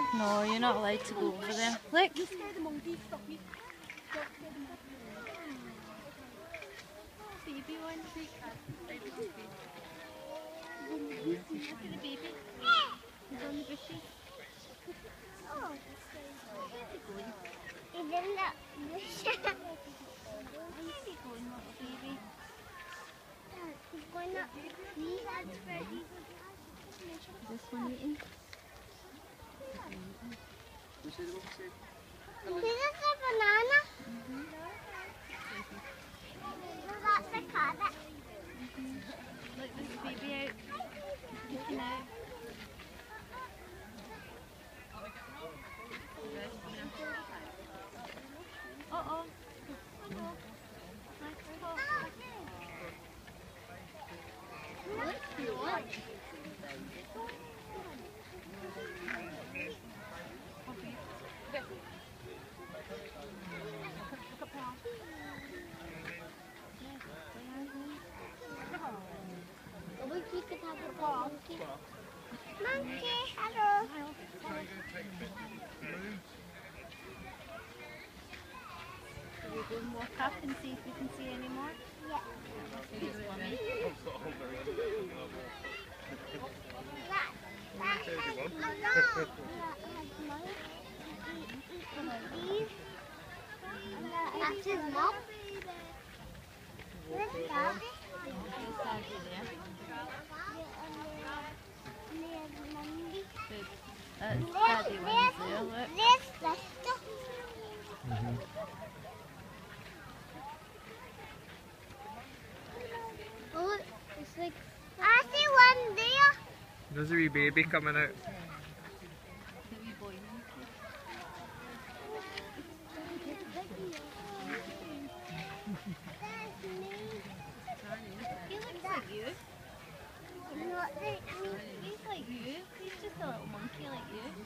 No, you're not allowed to go over there. Look. Baby one. Look at the baby. He's on the bushes. Oh, where's he going? He's in the bush. Where's he going, little baby? He's going up. This one eating? This is a banana. No, that's a carrot. Look, there's a baby out. Looking out. Uh-oh. You could have a monkey. Monkey, hello. Shall we go and walk up and see if we can see any more? Yeah. There's Mummy. That's his mom. Where's Daddy? There's Daddy there. That's Daddy one's there, look. There's sister. Oh, it's like I see one there. There's a wee baby coming out. The wee boy monkey. That's me. He looks like you. Not like me. He's like you. He's just a little monkey like you.